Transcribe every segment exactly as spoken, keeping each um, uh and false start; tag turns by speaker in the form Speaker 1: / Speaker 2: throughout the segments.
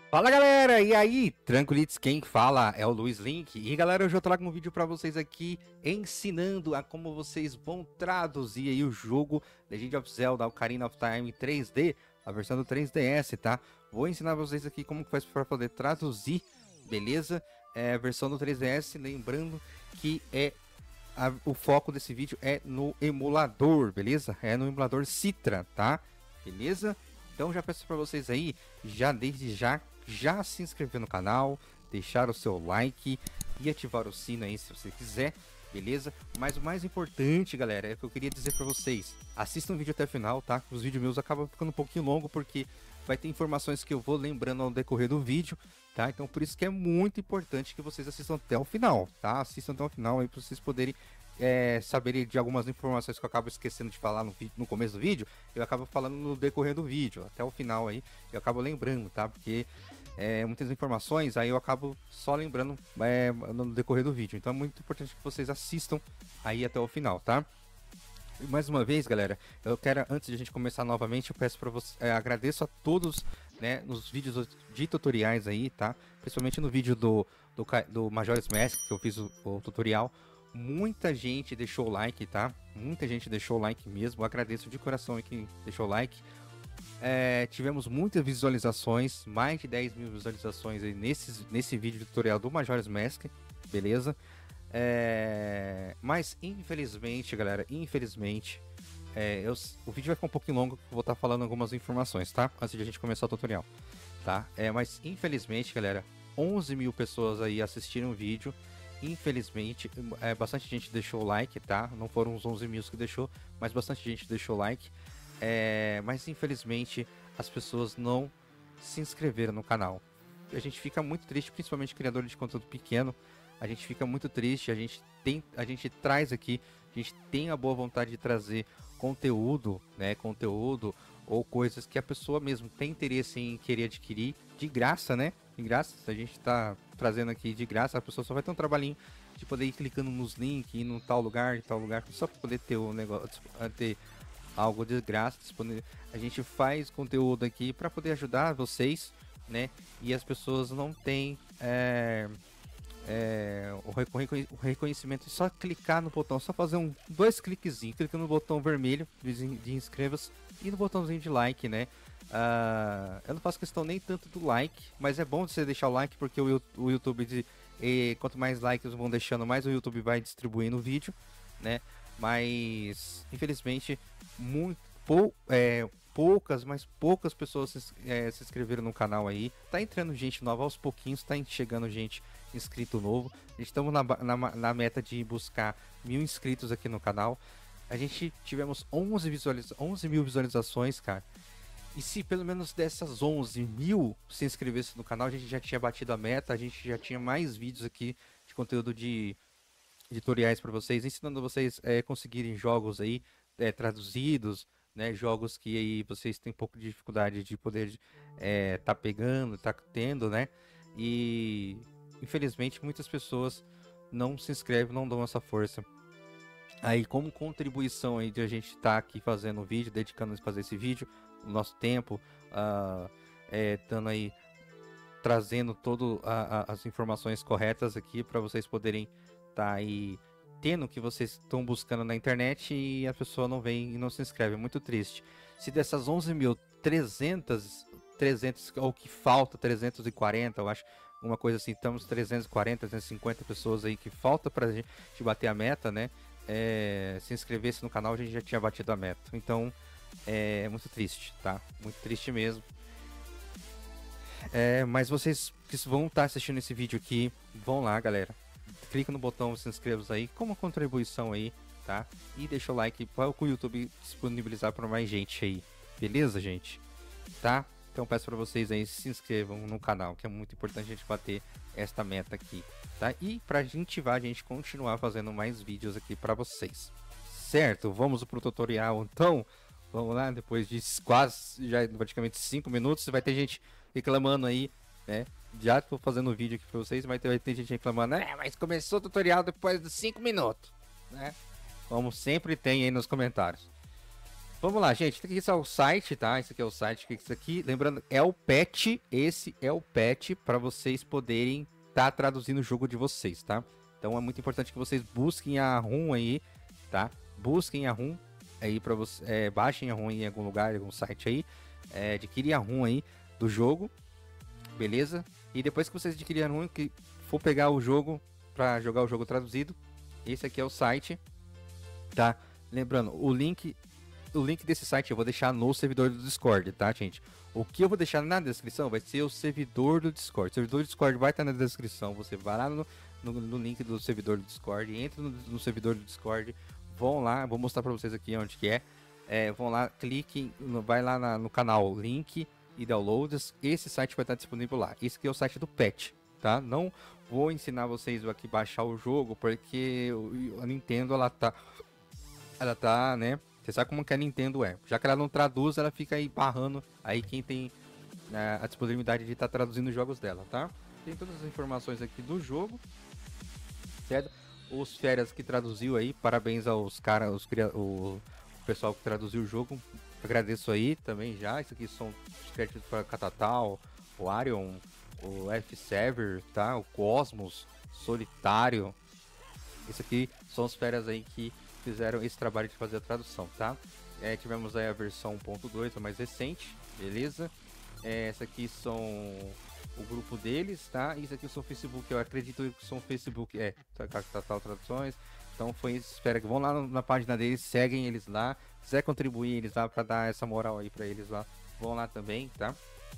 Speaker 1: Fala galera, e aí? Tranquilitos, quem fala é o Luiz Link. E galera, hoje eu trago um vídeo pra vocês aqui ensinando a como vocês vão traduzir aí o jogo Legend of Zelda Ocarina of Time três D, a versão do três D S, tá? Vou ensinar vocês aqui como que faz para poder traduzir, beleza? É a versão do três D S, lembrando que é a, o foco desse vídeo é no emulador, beleza? É no emulador Citra, tá? Beleza? Então já peço para vocês aí, já desde já, já se inscrever no canal, deixar o seu like e ativar o sino aí se você quiser, beleza? Mas o mais importante, galera, é que eu queria dizer para vocês, assistam o vídeo até o final, tá? Os vídeos meus acabam ficando um pouquinho longo porque vai ter informações que eu vou lembrando ao decorrer do vídeo, tá? Então por isso que é muito importante que vocês assistam até o final, tá? Assistam até o final aí para vocês poderem É, saber de algumas informações que eu acabo esquecendo de falar no, no começo do vídeo, eu acabo falando no decorrer do vídeo, até o final aí, eu acabo lembrando, tá? Porque é, muitas informações aí eu acabo só lembrando é, no decorrer do vídeo, então é muito importante que vocês assistam aí até o final, tá? E mais uma vez, galera, eu quero, antes de a gente começar novamente, eu peço para vocês, é, agradeço a todos, né, nos vídeos de tutoriais aí, tá? Principalmente no vídeo do, do, do Majora's Mask, que eu fiz o, o tutorial. Muita gente deixou o like, tá? Muita gente deixou o like mesmo. Eu agradeço de coração aí quem deixou o like. É, tivemos muitas visualizações, mais de dez mil visualizações aí nesse, nesse vídeo tutorial do Majora's Mask, beleza? É, mas infelizmente, galera, infelizmente, é, eu, o vídeo vai ficar um pouquinho longo, eu vou estar falando algumas informações, tá? Antes de a gente começar o tutorial, tá? É, mas infelizmente, galera, onze mil pessoas aí assistiram o vídeo. Infelizmente, é, bastante gente deixou o like, tá? Não foram os onze mil que deixou, mas bastante gente deixou o like. É, mas infelizmente as pessoas não se inscreveram no canal. A gente fica muito triste, principalmente criador de conteúdo pequeno. A gente fica muito triste, a gente tem, a gente traz aqui, a gente tem a boa vontade de trazer conteúdo, né? Conteúdo ou coisas que a pessoa mesmo tem interesse em querer adquirir de graça, né? De graça, a gente tá trazendo aqui de graça, a pessoa só vai ter um trabalhinho de poder ir clicando nos links, ir no tal lugar, em tal lugar, só para poder ter o negócio, ter algo de graça disponível. A gente faz conteúdo aqui para poder ajudar vocês, né? E as pessoas não têm é, é, o, o reconhecimento, é só clicar no botão, só fazer um dois cliquezinhos, clica no botão vermelho de, de inscreva-se e no botãozinho de like, né? Uh, eu não faço questão nem tanto do like, mas é bom você deixar o like porque o, o YouTube, de, e, quanto mais likes vão deixando, mais o YouTube vai distribuindo o vídeo, né? Mas infelizmente muito pou, é, poucas, mas poucas pessoas se, é, se inscreveram no canal aí. Tá entrando gente nova aos pouquinhos, tá chegando gente inscrito novo. Estamos na, na, na meta de buscar mil inscritos aqui no canal. A gente tivemos onze, visualiza onze mil visualizações, cara. E se pelo menos dessas onze mil se inscrevesse no canal, a gente já tinha batido a meta, a gente já tinha mais vídeos aqui de conteúdo de, de tutoriais para vocês, ensinando vocês a é, conseguirem jogos aí é, traduzidos, né, jogos que aí vocês têm um pouco de dificuldade de poder é, tá pegando, tá tendo, né, e infelizmente muitas pessoas não se inscrevem, não dão essa força. Aí como contribuição aí de a gente estar tá aqui fazendo o vídeo, dedicando a fazer esse vídeo, o nosso tempo, uh, é, dando aí, trazendo todas as informações corretas aqui para vocês poderem estar tá aí tendo o que vocês estão buscando na internet e a pessoa não vem e não se inscreve, é muito triste. Se dessas onze mil, trezentas, trezentas, ou que falta trezentos e quarenta, eu acho, uma coisa assim, estamos trezentos e quarenta, trezentos e cinquenta pessoas aí que falta para a gente bater a meta, né? É, se inscrevesse no canal, a gente já tinha batido a meta. Então é muito triste, tá? Muito triste mesmo. É, mas vocês que vão estar tá assistindo esse vídeo aqui, vão lá, galera. Clica no botão, se inscreva aí, como contribuição aí, tá? E deixa o like para o YouTube disponibilizar para mais gente aí. Beleza, gente? Tá? Então peço para vocês aí se inscrevam no canal, que é muito importante a gente bater esta meta aqui, tá? E para incentivar a gente continuar fazendo mais vídeos aqui para vocês. Certo? Vamos pro tutorial, então. Vamos lá, depois de quase, já praticamente cinco minutos, vai ter gente reclamando aí, né? Já tô fazendo o vídeo aqui pra vocês, vai ter, vai ter gente reclamando, é, mas começou o tutorial depois de cinco minutos, né? Como sempre tem aí nos comentários. Vamos lá, gente. Aqui está o site, tá? Esse aqui é o site. Que isso aqui, lembrando, é o patch. Esse é o patch para vocês poderem estar tá traduzindo o jogo de vocês, tá? Então é muito importante que vocês busquem a ROM aí, tá? Busquem a ROM aí para você, é, baixem a ROM em algum lugar, em algum site aí, é, adquirem a ROM aí do jogo, beleza? E depois que vocês adquirirem a ROM, que for pegar o jogo para jogar o jogo traduzido, esse aqui é o site, tá? Lembrando, o link O link desse site eu vou deixar no servidor do Discord, tá, gente? O que eu vou deixar na descrição vai ser o servidor do Discord. O servidor do Discord vai estar na descrição. Você vai lá no, no, no link do servidor do Discord, entra no, no servidor do Discord, vão lá, vou mostrar pra vocês aqui onde que é. É vão lá, cliquem, vai lá na, no canal Link e Downloads. Esse site vai estar disponível lá. Esse aqui é o site do patch, tá? Não vou ensinar vocês aqui a baixar o jogo, porque a Nintendo, ela tá... Ela tá, né... Você sabe como que a Nintendo é. Já que ela não traduz, ela fica aí barrando aí quem tem né, a disponibilidade de estar tá traduzindo os jogos dela, tá? Tem todas as informações aqui do jogo, certo? Os férias que traduziu aí, parabéns aos caras, os, o, o pessoal que traduziu o jogo. Agradeço aí também já. Isso aqui são os créditos para Catatal, o Arion, o F-Sever, tá? O Cosmos, Solitário. Isso aqui são as férias aí que fizeram esse trabalho de fazer a tradução, tá? É, tivemos aí a versão um ponto dois, a mais recente, beleza? É, essa aqui são o grupo deles, tá? Isso aqui são o Facebook, eu acredito que são o Facebook, é, Catatal Traduções. Então foi isso, espera que vão lá na página deles, seguem eles lá, quiser contribuir eles lá para dar essa moral aí para eles lá, vão lá também, tá?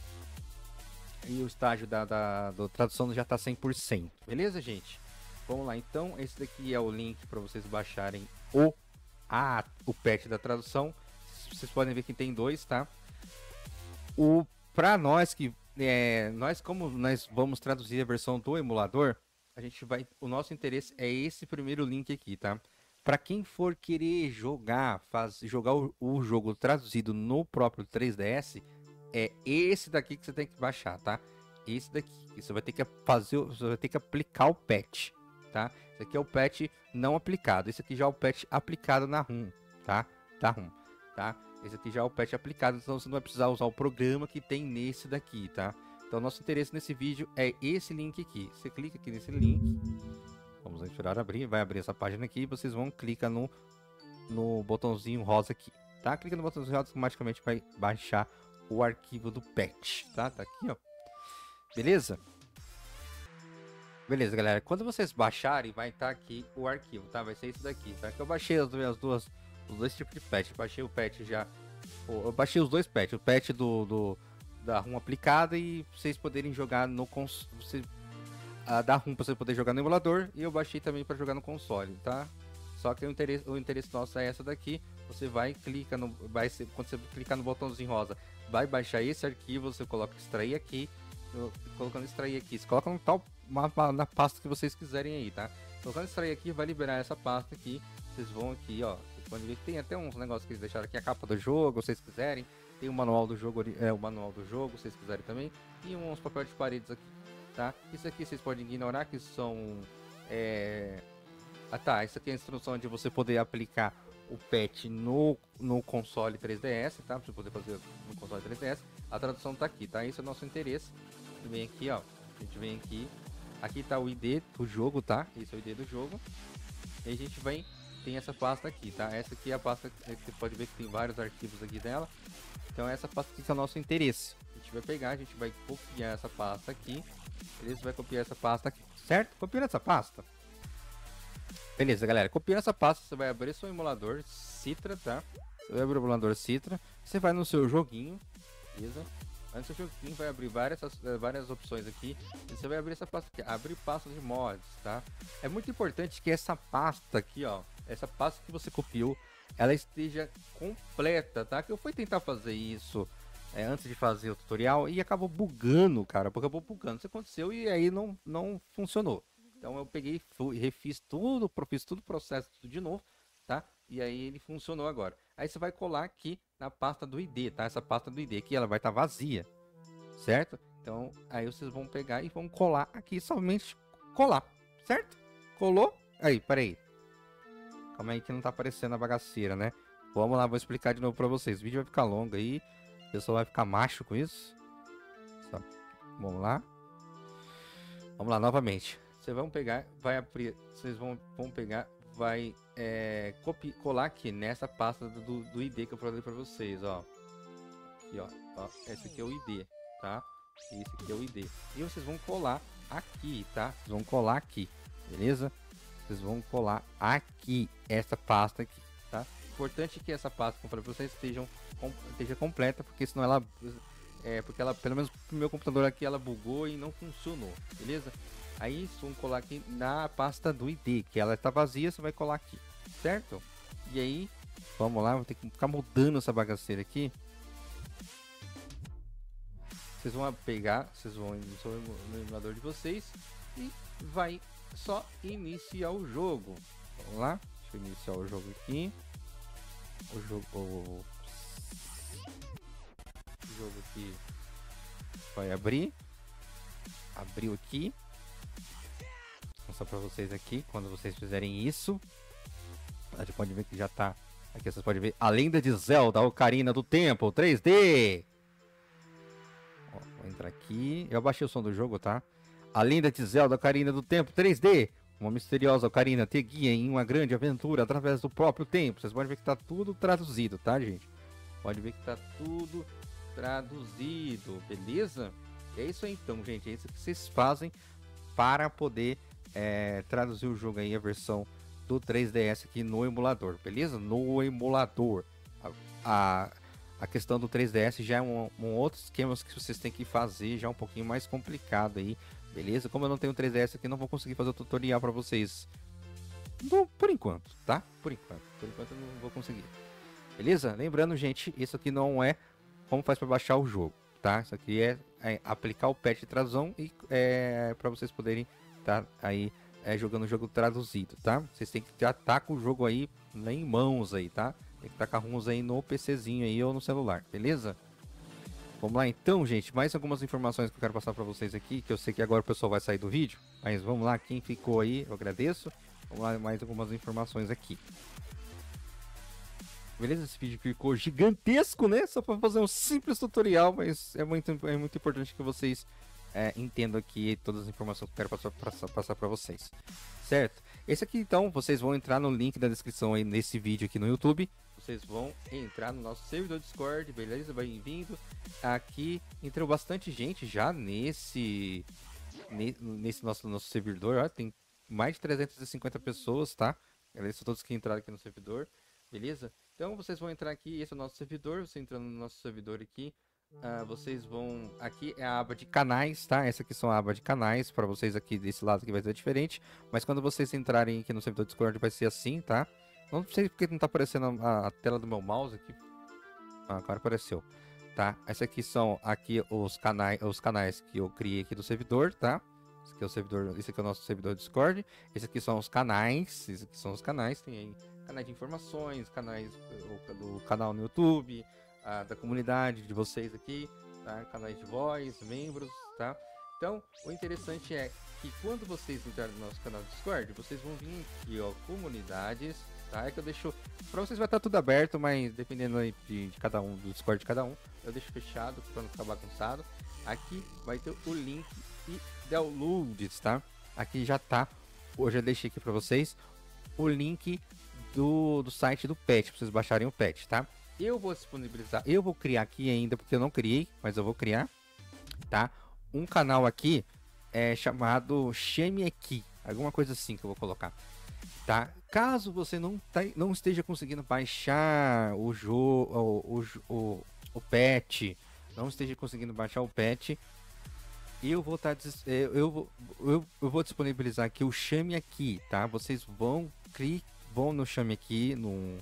Speaker 1: E o estágio da, da, da tradução já tá cem por cento, beleza, gente? Vamos lá, então, esse daqui é o link para vocês baixarem o, a, o patch da tradução. Vocês podem ver que tem dois, tá? O, para nós que, é, nós como nós vamos traduzir a versão do emulador, a gente vai, o nosso interesse é esse primeiro link aqui, tá? Para quem for querer jogar, faz, jogar o, o jogo traduzido no próprio três D S, é esse daqui que você tem que baixar, tá? Esse daqui, você vai ter que fazer, você vai ter que aplicar o patch. Tá? Esse aqui é o patch não aplicado. Esse aqui já é o patch aplicado na ROM, tá? Da ROM, tá? Esse aqui já é o patch aplicado, então você não vai precisar usar o programa que tem nesse daqui, tá? Então nosso interesse nesse vídeo é esse link aqui. Você clica aqui nesse link. Vamos esperar abrir, vai abrir essa página aqui, vocês vão clicar no no botãozinho rosa aqui, tá? Clica no botãozinho rosa, automaticamente vai baixar o arquivo do patch, tá? Tá aqui, ó. Beleza? Beleza, galera. Quando vocês baixarem, vai estar aqui o arquivo, tá? Vai ser isso daqui, tá? Que eu baixei as duas, as duas, os dois tipos de patch. Eu baixei o patch já... Eu baixei os dois patch. O patch do, do da ROM aplicada e vocês poderem jogar no console... Você, a da ROM pra você poder jogar no emulador. E eu baixei também para jogar no console, tá? Só que o interesse, o interesse nosso é essa daqui. Você vai, clica no... Vai ser, quando você clicar no botãozinho rosa, vai baixar esse arquivo. Você coloca extrair aqui. Eu, colocando extrair aqui. Você coloca no tal... Uma, na pasta que vocês quiserem aí, tá? Colocando extrair aqui, vai liberar essa pasta aqui. Vocês vão aqui, ó. Vocês podem ver que tem até uns negócios que eles deixaram aqui, a capa do jogo, se vocês quiserem. Tem o manual do jogo, é o manual do jogo, se vocês quiserem também. E uns papéis de paredes aqui, tá? Isso aqui vocês podem ignorar, que são... É... Ah tá, isso aqui é a instrução de você poder aplicar o patch no, no console três D S, tá? Pra você poder fazer no console três D S. A tradução tá aqui, tá? Esse é o nosso interesse. Vem aqui, ó. A gente vem aqui. Aqui tá o I D do jogo, tá? Esse é o I D do jogo. E a gente vem, tem essa pasta aqui, tá? Essa aqui é a pasta que você pode ver que tem vários arquivos aqui dela. Então essa pasta aqui que é o nosso interesse. A gente vai pegar, a gente vai copiar essa pasta aqui. Beleza? Vai copiar essa pasta aqui, certo? Copiando essa pasta. Beleza, galera. Copiando essa pasta, você vai abrir seu emulador Citra, tá? Você vai abrir o emulador Citra. Você vai no seu joguinho, beleza? Antes do joguinho vai abrir várias, várias opções aqui. E você vai abrir essa pasta aqui, abrir pasta de mods, tá? É muito importante que essa pasta aqui, ó, essa pasta que você copiou, ela esteja completa, tá? Que eu fui tentar fazer isso é, antes de fazer o tutorial e acabou bugando, cara, porque acabou bugando. Isso aconteceu e aí não, não funcionou. Então eu peguei, fui, refiz tudo, fiz tudo o processo tudo de novo, tá? E aí ele funcionou agora. Aí você vai colar aqui na pasta do I D, tá? Essa pasta do I D aqui, ela vai estar tá vazia, certo? Então, aí vocês vão pegar e vão colar aqui, somente colar, certo? Colou? Aí, peraí. Calma aí que não tá aparecendo a bagaceira, né? Vamos lá, vou explicar de novo pra vocês. O vídeo vai ficar longo aí. O pessoal vai ficar macho com isso. Só. Vamos lá. Vamos lá, novamente. Vocês vão pegar, vai abrir, vocês vão, vão pegar, vai é, copi, colar aqui nessa pasta do, do I D que eu falei pra vocês, ó. Aqui, ó, ó. Esse aqui é o I D, tá? Esse aqui é o I D. E vocês vão colar aqui, tá? Vocês vão colar aqui, beleza? Vocês vão colar aqui, essa pasta aqui, tá? Importante que essa pasta, como eu falei pra vocês, estejam, com, esteja completa, porque senão ela... É, porque ela, pelo menos no meu computador aqui, ela bugou e não funcionou, beleza? Aí vamos colar aqui na pasta do I D, que ela está vazia, você vai colar aqui, certo? E aí, vamos lá, vou ter que ficar mudando essa bagaceira aqui. Vocês vão pegar, vocês vão no emulador de vocês e vai só iniciar o jogo. Vamos lá, deixa eu iniciar o jogo aqui. O jogo... O... jogo aqui vai abrir, abriu aqui, vou mostrar para vocês aqui, quando vocês fizerem isso, a gente pode ver que já tá, aqui vocês podem ver, a lenda de Zelda, a Ocarina do Tempo, três D, ó, vou entrar aqui, eu baixei o som do jogo, tá? A lenda de Zelda, a Ocarina do Tempo, três D, uma misteriosa ocarina te guia em uma grande aventura através do próprio tempo, vocês podem ver que tá tudo traduzido, tá, gente? Pode ver que tá tudo traduzido, beleza? É isso aí então, gente, é isso que vocês fazem para poder é, traduzir o jogo aí, a versão do três D S aqui no emulador, beleza? No emulador. A, a, a questão do três D S já é um, um outro esquema que vocês têm que fazer, já um pouquinho mais complicado aí, beleza? Como eu não tenho três D S aqui, não vou conseguir fazer o tutorial para vocês Bom, por enquanto, tá? Por enquanto, por enquanto eu não vou conseguir. Beleza? Lembrando, gente, isso aqui não é como faz para baixar o jogo, tá? Isso aqui é, é aplicar o patch de tradução e é para vocês poderem estar tá aí é, jogando o jogo traduzido, tá? Vocês têm que já estar tá com o jogo aí em mãos aí, tá? Tem que estar tá com a ROMs aí no PCzinho aí ou no celular, beleza? Vamos lá então, gente, mais algumas informações que eu quero passar para vocês aqui, que eu sei que agora o pessoal vai sair do vídeo, mas vamos lá, quem ficou aí, eu agradeço. Vamos lá, mais algumas informações aqui. Beleza? Esse vídeo ficou gigantesco, né? Só para fazer um simples tutorial, mas é muito, é muito importante que vocês é, entendam aqui todas as informações que eu quero passar, passar, passar para vocês. Certo? Esse aqui, então, vocês vão entrar no link da descrição aí nesse vídeo aqui no YouTube. Vocês vão entrar no nosso servidor Discord, beleza? Bem-vindo. Aqui entrou bastante gente já nesse, nesse nosso, nosso servidor. Ó, tem mais de trezentas e cinquenta pessoas, tá? Eles são todos que entraram aqui no servidor, beleza? Então vocês vão entrar aqui, esse é o nosso servidor. Você entrando no nosso servidor aqui, uh, vocês vão... Aqui é a aba de canais, tá? Essa aqui são a aba de canais, para vocês aqui desse lado aqui vai ser diferente. Mas quando vocês entrarem aqui no servidor Discord vai ser assim, tá? Não sei porque não tá aparecendo a, a tela do meu mouse aqui. Ah, agora apareceu, tá? Esses aqui são aqui os canais, os canais que eu criei aqui do servidor, tá? Esse aqui é o servidor, esse aqui é o nosso servidor Discord. Esse aqui são os canais, esses aqui são os canais, tem aí canais de informações, canais do, do canal no YouTube, a, da comunidade de vocês aqui, tá? Canais de voz, membros, tá? Então, o interessante é que quando vocês entrarem no nosso canal do Discord, vocês vão vir aqui, ó, comunidades, tá? É que eu deixo, pra vocês vai estar tudo aberto, mas dependendo aí de, de cada um, do Discord de cada um, eu deixo fechado pra não ficar bagunçado. Aqui vai ter o link e downloads, tá? Aqui já tá, hoje eu deixei aqui pra vocês o link do, do site do patch, pra vocês baixarem o patch, tá? Eu vou disponibilizar, eu vou criar aqui ainda, porque eu não criei, mas eu vou criar, tá? Um canal aqui é chamado Shemieki, alguma coisa assim que eu vou colocar, tá? Caso você não, tá, não esteja conseguindo baixar o jogo, o, o, o, o patch, não esteja conseguindo baixar o patch, eu vou estar, tá, eu, eu, vou, eu, eu vou disponibilizar aqui o Chame Aqui, tá? Vocês vão clicar, vão no Chame Aqui, no, no,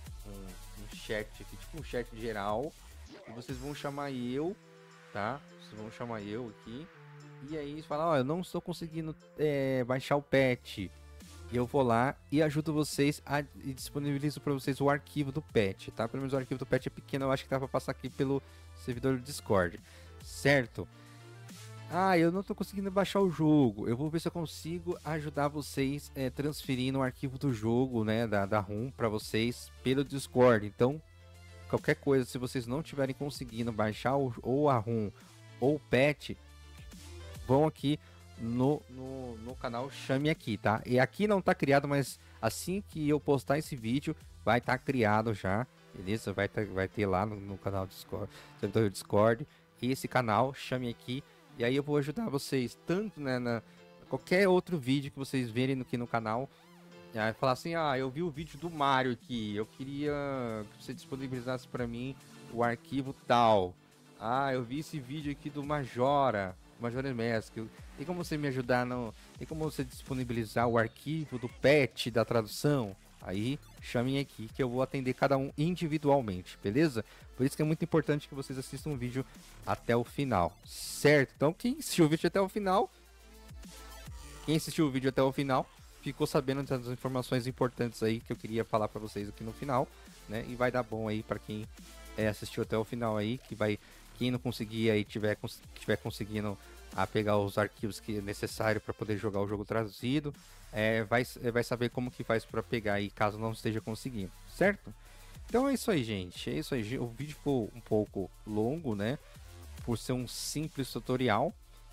Speaker 1: no chat aqui, tipo um chat geral, e vocês vão chamar eu, tá? Vocês vão chamar eu aqui, e aí falar, ó, oh, eu não estou conseguindo é, baixar o patch, e eu vou lá e ajudo vocês a, e disponibilizo para vocês o arquivo do patch, tá? Pelo menos o arquivo do patch é pequeno, eu acho que dá para passar aqui pelo servidor do Discord, certo? Ah, eu não tô conseguindo baixar o jogo. Eu vou ver se eu consigo ajudar vocês é, transferindo o arquivo do jogo, né, da, da ROM para vocês pelo Discord. Então, qualquer coisa, se vocês não estiverem conseguindo baixar o, ou a ROM ou o patch, vão aqui no, no, no canal Chame Aqui, tá? E aqui não tá criado, mas assim que eu postar esse vídeo, vai estar tá criado já, beleza? Vai, tá, vai ter lá no, no canal Discord, servidor Discord, esse canal Chame Aqui. E aí eu vou ajudar vocês, tanto né, na qualquer outro vídeo que vocês verem aqui no canal. E aí falar assim, ah, eu vi o vídeo do Mario aqui, eu queria que você disponibilizasse para mim o arquivo tal. Ah, eu vi esse vídeo aqui do Majora, Majora Mask. Tem como você me ajudar, no... tem como você disponibilizar o arquivo do patch da tradução? Aí, chamem aqui que eu vou atender cada um individualmente, beleza? Por isso que é muito importante que vocês assistam o vídeo até o final, certo? Então, quem assistiu o vídeo até o final, quem assistiu o vídeo até o final, ficou sabendo das informações importantes aí que eu queria falar para vocês aqui no final, né? E vai dar bom aí para quem é, assistiu até o final aí, que vai, quem não conseguir aí tiver, tiver conseguindo a pegar os arquivos que é necessário para poder jogar o jogo traduzido, é, vai, vai saber como que faz para pegar aí caso não esteja conseguindo, certo? Então é isso aí, gente. É isso aí. O vídeo ficou um pouco longo, né? Por ser um simples tutorial.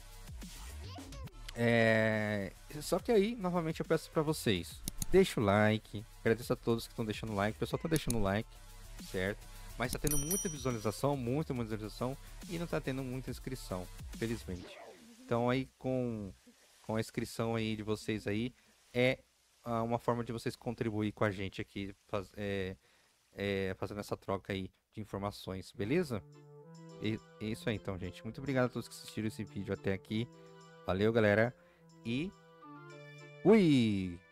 Speaker 1: É... Só que aí, novamente, eu peço para vocês. Deixa o like. Agradeço a todos que estão deixando o like. O pessoal tá deixando o like, certo? Mas tá tendo muita visualização, muita visualização. E não tá tendo muita inscrição, felizmente. Então aí, com, com a inscrição aí de vocês aí, é ah, uma forma de vocês contribuir com a gente aqui, faz, é, é, fazendo essa troca aí de informações, beleza? E, é isso aí então, gente. Muito obrigado a todos que assistiram esse vídeo até aqui. Valeu, galera. E fui!